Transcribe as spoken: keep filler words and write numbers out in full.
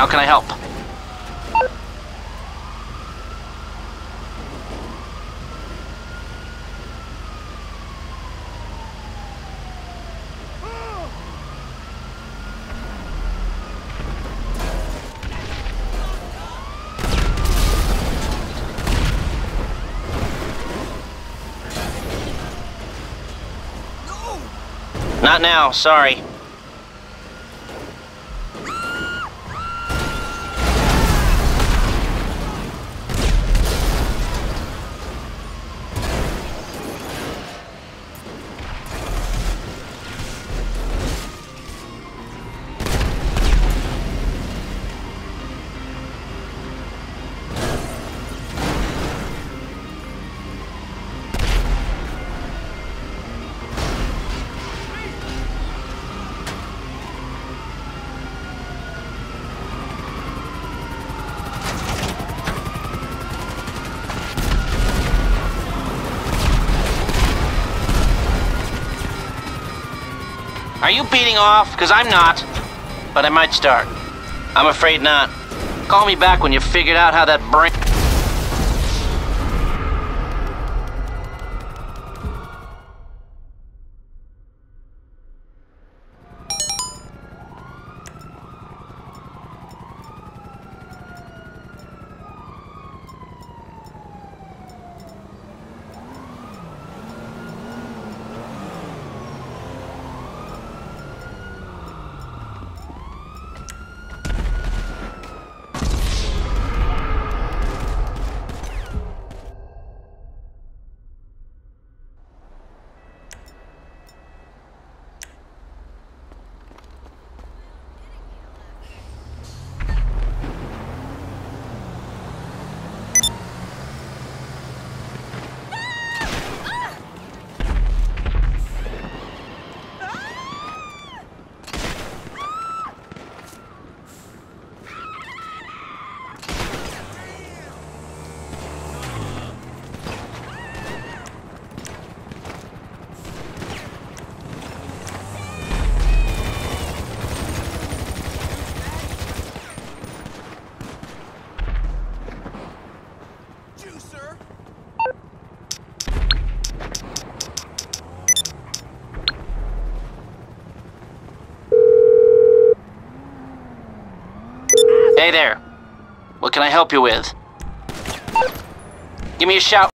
How can I help? Not now, sorry. Are you beating off? Because I'm not. But I might start. I'm afraid not. Call me back when you figured out how that brain... Hey there. What can I help you with? Give me a shout.